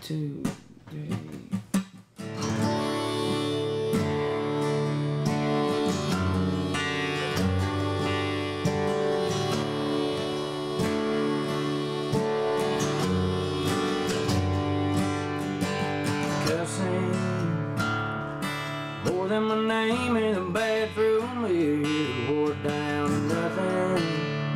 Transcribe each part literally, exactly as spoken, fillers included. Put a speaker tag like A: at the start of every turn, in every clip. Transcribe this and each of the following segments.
A: two, three. Cussin, more than my name in the bathroom mirror, wore down to nothing.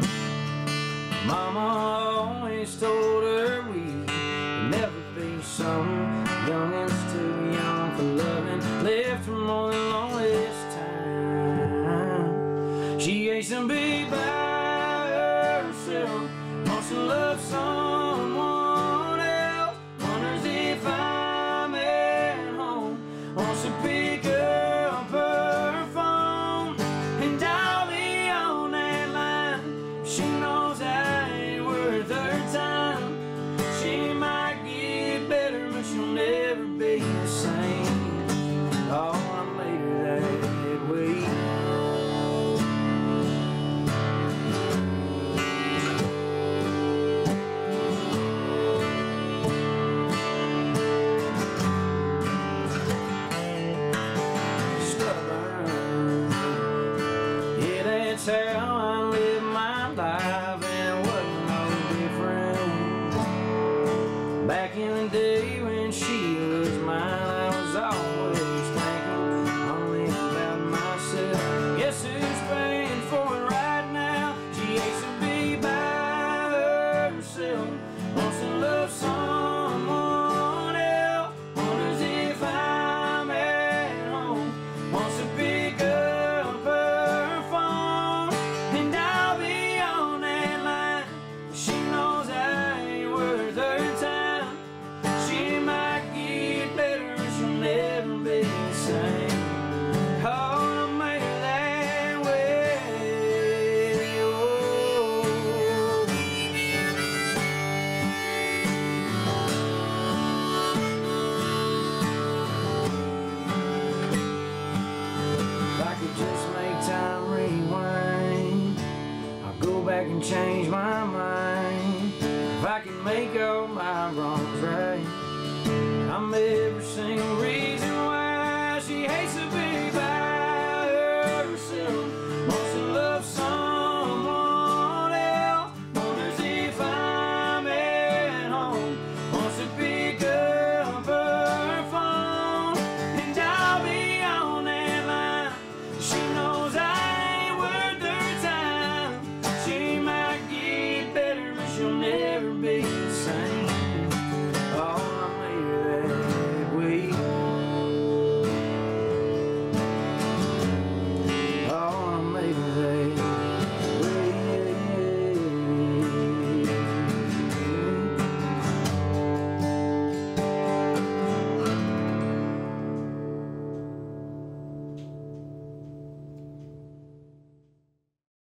A: Mama always told her we'd never be some youngins too young for loving, left her more than loneliest time. She hates to be by herself, wants to love someone else, wonders if I'm at home, wants to pick up her phone, and I'll be on that line. She knows I ain't worth her time. She might get better, but she'll never be the same. Oh, I made her that way. That's how I live my life, and it wasn't no different. Back in the day when she was mine, I was always thinking only about myself. Guess who's paying for it right now? She hates to be by herself, wants to love someone else, wonders if I'm at home, wants to pick up her never be the same. Oh, I made her that way. Oh. If I could just make time rewind, I'll go back and change my mind. If I can make all my wrongs right, I'm every single reason